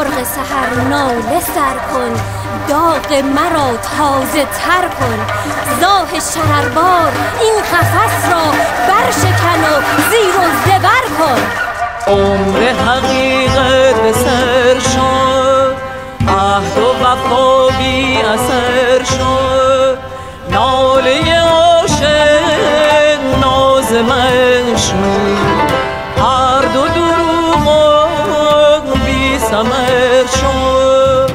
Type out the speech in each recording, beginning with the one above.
مرغ سحر ناله سر کن، داغ مرا تازه تر کن. زاه شرربار این قفس را برشکن و زیر و زبر کن. عمر حقیقت به سر شد، عهد و وفا بی اثر شد. ناله عاشق ناز من شد، هر دو دروغ بی ثمر شد.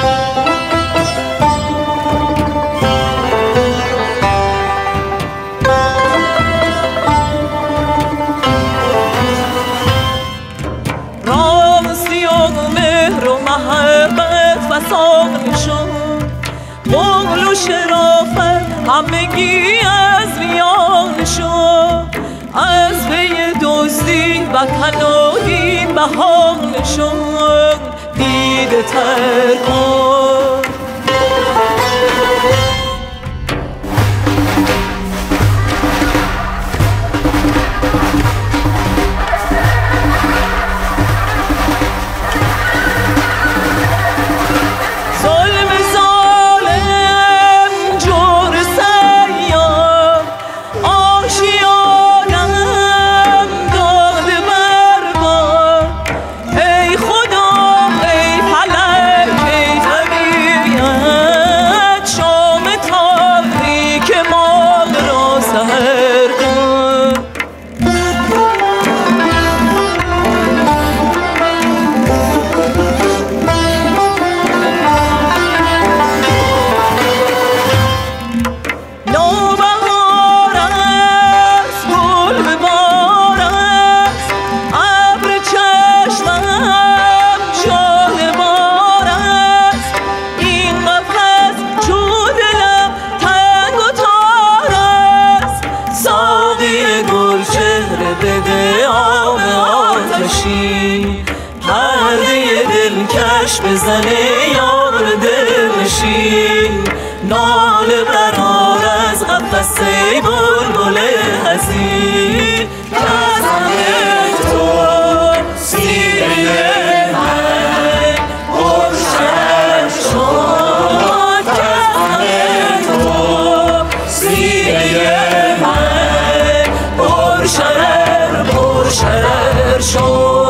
راستی و مهر و محبت فسان شد، قول و شرافت همگی از میان شد. از پی دزدی وطن و دین بهانه شد، دیده تر کن. پرده دلکش بزنه یار دلنشین، ناله برار از قفسه بلبل حزین. از همه تو سیره من روشن شد، از همه تو سیره من پرشرر شد.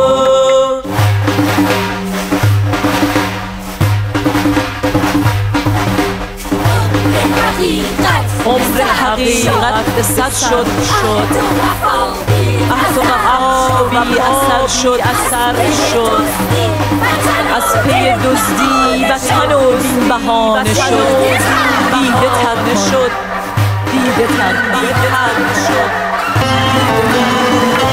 عمر حقیقت به صد شد عهد و وفا بی اثر شد. از پی دزدی وطن و دین بهانه شد، دیده تر شد.